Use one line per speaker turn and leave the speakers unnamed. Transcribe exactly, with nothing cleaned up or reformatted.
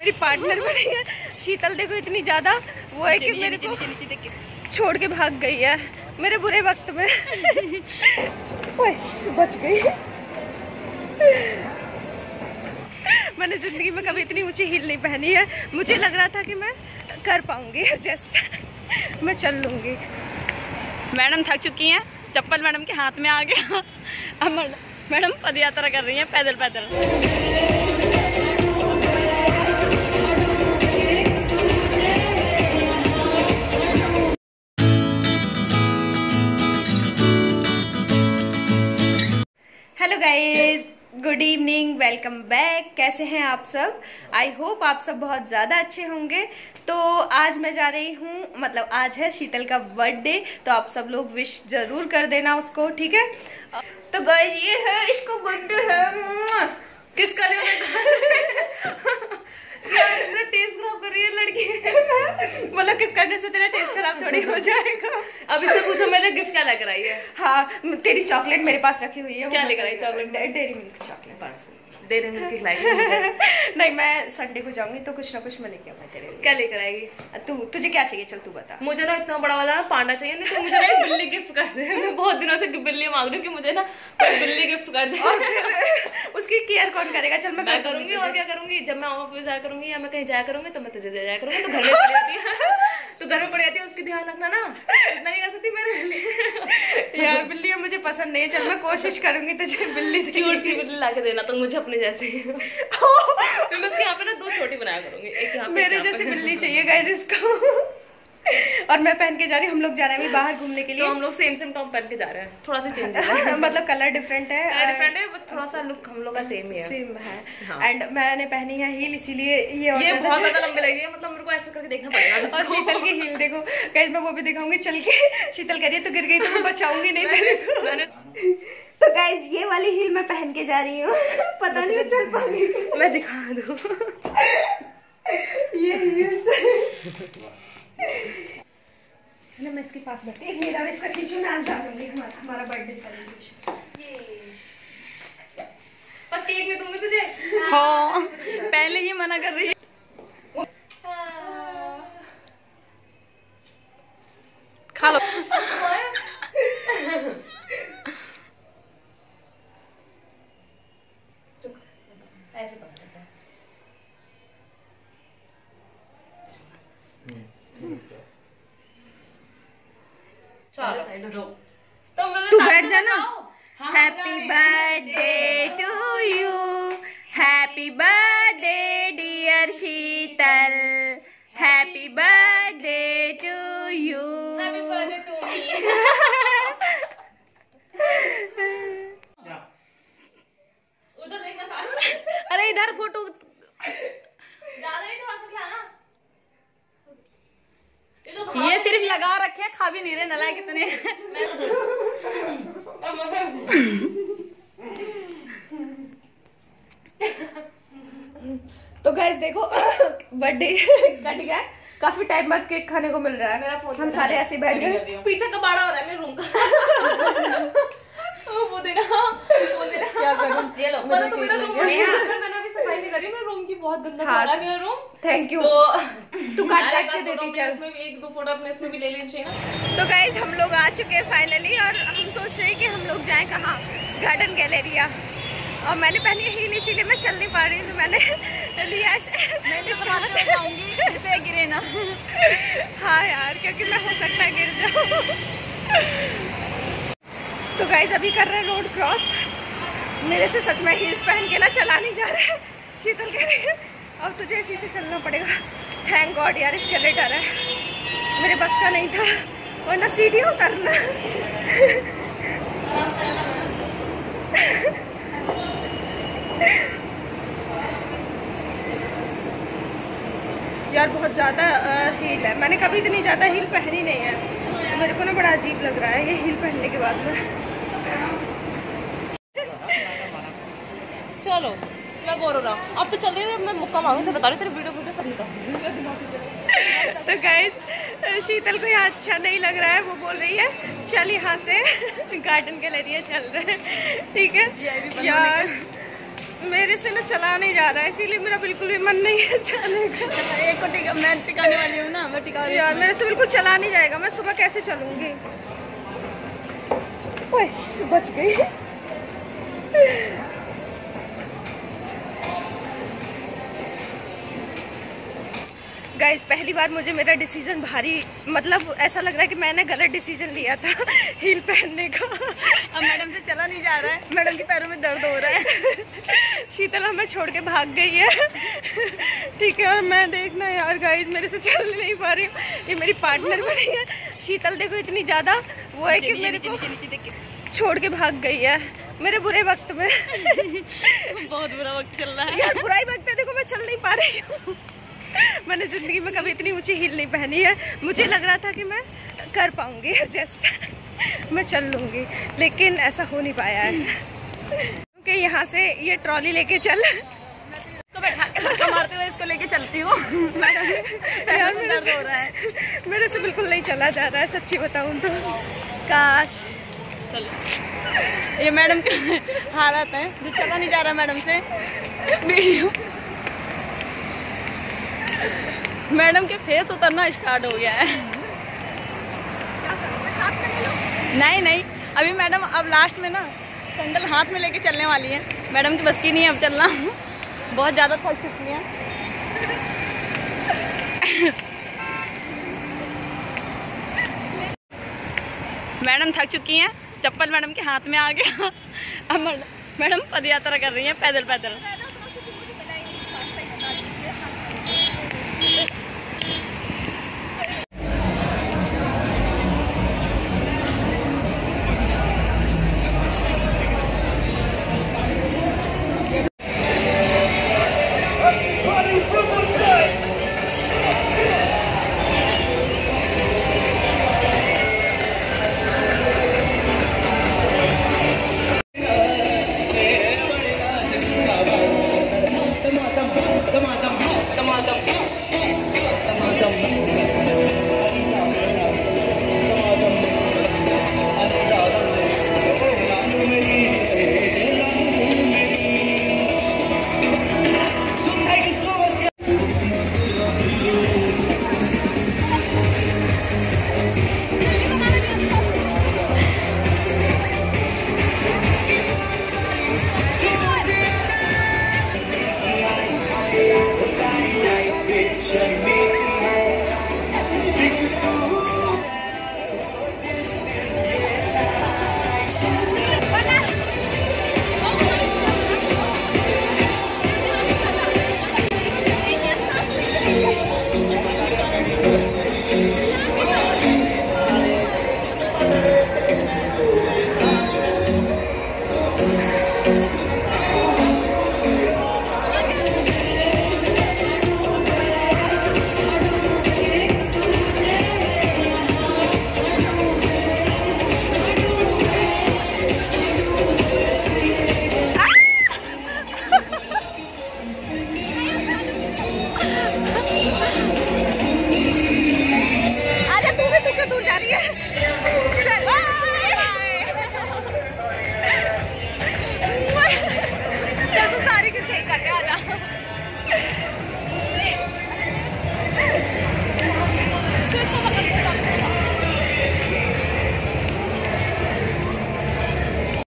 मेरी पार्टनर बनी है शीतल। देखो इतनी ज्यादा वो है कि मेरे को छोड़ के भाग गई है मेरे बुरे वक्त में। ओए बच गई। मैंने जिंदगी में कभी इतनी ऊंची हील नहीं पहनी है। मुझे लग रहा था कि मैं कर पाऊंगी एडजस्ट, मैं चल लूंगी।
मैडम थक चुकी हैं, चप्पल मैडम के हाथ में आ गया। अब मैडम पद यात्रा कर रही हैं पैदल पैदल।
Hello guys, good evening, welcome back. कैसे हैं आप सब? आई होप आप सब बहुत ज़्यादा अच्छे होंगे। तो आज मैं जा रही हूँ, मतलब आज है शीतल का बर्थडे, तो आप सब लोग विश जरूर कर देना उसको, ठीक है? तो गाइस ये है, इसको बर्थडे है। किसका दे यार, टेस्ट खराब कर रही है लड़की। मतलब किस करने से तेरा टेस्ट खराब थोड़ी हो जाएगा।
अब इससे पूछो मैंने गिफ्ट क्या लेकर आई है?
हाँ, तेरी चॉकलेट मेरे पास रखी हुई है।
क्या लेकर आई चॉकलेट?
Dairy milk chocolate.
बस डेयरी मिल्क खिलाएगी मुझे।
नहीं, मैं संडे को जाऊंगी तो कुछ ना कुछ मैं लेके आऊंगी तेरे लिए।
क्या लेकर आएगी?
तू तुझे क्या चाहिए? चल तू बता।
मुझे ना इतना बड़ा वाला ना पांडा चाहिए, नहीं तो मुझे ना एक बिल्ली गिफ्ट कर दे। मैं बहुत दिनों से बिल्ली मांग रही हूँ कि मुझे ना कोई बिल्ली गिफ्ट कर दे।
और फिर उसकी केयर कौन करेगा? चल मैं,
मैं करूंगी। और क्या करूंगी? जब मैं ऑफिस जाया करूंगी या मैं कहीं जाया करूंगी तो मैं तुझे दे जाया करूंगी। तो घर में पड़ जाती है तो घर में पड़ जाती है, उसकी ध्यान रखना ना। इतना नहीं कर सकती मेरे लिए।
यार बिल्ली मुझे पसंद नहीं है। चल मैं कोशिश करूंगी तुझे बिल्ली
क्यूट सी बिल्ली ला के देना तो मुझे अपने जैसे। मैं उसके यहाँ पे ना दो छोटी बनाया करूंगी, एक यहाँ पे
मेरे जैसी बिल्ली चाहिए गाइस इसको। और मैं पहन के जा रही हूँ, हम लोग जा रहे हैं बाहर घूमने के लिए।
तो हम लोग सेम सेम टॉप पहन के जा रहे हैं, थोड़ा सा चेंज है।
मतलब कलर डिफरेंट है,
कलर डिफरेंट है, बट थोड़ा सा लुक हम लोग का सेम ही है।
सेम है। एंड मैंने पहनी है हील, इसीलिए ये
ये बहुत ज्यादा लंबे लग रही है। मतलब मेरे को ऐसे करके देखना पड़ेगा।
और शीतल की हील देखो गाइस, मैं वो भी दिखाऊंगी चल के। शीतल कह रही है तो गिर गई तो मैं बचाऊंगी नहीं तेरे को। मैंने तो गाइस ये वाली हील मैं पहन के जा रही हूँ। पता नहीं मैं चल पाऊंगी। मैं दिखा दूँ ये हील्स ना, मैं इसके पास बैठती एक मेरा इसका किचन में आज डालूंगी हमारा हमारा बर्थडे सेलिब्रेशन।
पर केक नहीं दूंगी तुझे। हाँ, पहले ही मना कर रही है। खा लो। ऐसे कर सकते हैं।
तू बैठ जाना। Happy birthday to you, happy birthday dear Sheetal, happy birthday to you.
Happy birthday to me. उधर देखना साथ।
अरे इधर फोटो
ज्यादा नहीं, थोड़ा सा खिलाना।
ये सिर्फ लगा रखे हैं, खा भी नहीं रहे। नलायक कितने। तो गाइस देखो बर्थडे कट गया, काफी टाइम बाद केक खाने को मिल रहा है। मेरा फोन हम सारे ऐसे बैठ गए।
पीछे कबाड़ा हो रहा है मेरे रूम का। वो देना, वो देना। क्या करूं? ये लो। मतलब तो मेरा रूम है, मैंने अभी सफाई नहीं करी। मेरा रूम की बहुत गंदा सा है मेरा रूम।
Thank you.
तो
तू काट काट के देती चल।
इसमें भी एक दो फोटो अपने इसमें भी ले लेनी चाहिए ना।
तो गाइस हम लोग आ चुके हैं फाइनली, और हम सोच रहे हैं कि हम लोग जाएं कहाँ? Garden galleria. और मैंने पहनी है हील, इसीलिए मैं चल नहीं पा रही, तो मैंने लिया।
मैं संभाल के जाऊंगी जिससे गिरे ना।
हाँ यार, क्योंकि मैं हो सकता है गिर जाऊँ। तो गाइस अभी कर रहे हैं रोड क्रॉस। मेरे से सच में हील्स पहन के ना चला नहीं जा रहा है। शीतल कह रही है अब तुझे इसी से चलना पड़ेगा। थैंक गॉड यार एस्केलेटर है, मेरे बस का नहीं था, वरना सीढ़ियाँ उतरना। यार बहुत ज़्यादा हील है, मैंने कभी इतनी ज़्यादा हील पहनी नहीं है, तो मेरे को ना बड़ा अजीब लग रहा है ये हील पहनने के बाद में।
चलो मैं बोल रहा हूँ, अब तो चल रही है। मैं मुक्का मारूं से बता रही तेरे वीडियो वीडियो सब निकाल।
तो गाइस शीतल को यहाँ अच्छा नहीं लग रहा है, वो बोल रही है चल यहाँ से गार्डन गैलेरिया चल रहे हैं, ठीक है यार। मेरे से ना चला नहीं जा रहा है, इसीलिए मेरा बिल्कुल भी मन नहीं है जाने का।
एक को टिका, मैं टिकाने वाली हूँ ना, मैं टिका रही हूँ।
यार मेरे से बिल्कुल चला नहीं जाएगा, मैं सुबह कैसे चलूंगी। ओए बच गई। गाइस पहली बार मुझे मेरा डिसीजन भारी, मतलब ऐसा लग रहा है कि मैंने गलत डिसीजन लिया था हील पहनने का।
अब मैडम से चला नहीं जा रहा है, मैडम के पैरों में दर्द हो रहा है।
शीतल हमें छोड़ के भाग गई है। ठीक है, और मैं देखना यार गाइस मेरे से चल नहीं पा रही हूँ, ये मेरी पार्टनर बनी है। शीतल देखो इतनी ज्यादा वो है कि मेरे को छोड़ के भाग गई है मेरे बुरे वक्त में।
बहुत बुरा वक्त चल रहा है
यार, बुरा ही वक्त है, देखो मैं चल नहीं पा रही हूँ। मैंने जिंदगी में कभी इतनी ऊंची हील नहीं पहनी है। मुझे लग रहा था कि मैं कर पाऊंगी एडजस्ट, मैं चल लूंगी, लेकिन ऐसा हो नहीं पाया है। क्योंकि यहाँ से ये ट्रॉली लेके चल,
इसको बैठा के धक्का मारते हुए इसको लेके चलती हूँ।
यार मेरे से हो रहा है, मेरे से बिल्कुल नहीं चला जा रहा है, सच्ची बताऊँ तो। काश।
चलो, ये मैडम के हालत है जो चला नहीं जा रहा मैडम से। वीडियो मैडम के फेस उतरना स्टार्ट हो गया है। नहीं नहीं, अभी मैडम अब लास्ट में ना सैंडल हाथ में लेके चलने वाली है। मैडम की बस की नहीं है अब चलना, बहुत ज़्यादा थक चुकी है। मैडम थक चुकी हैं, चप्पल मैडम के हाथ में आ गया। अब मैडम पद यात्रा कर रही हैं पैदल पैदल।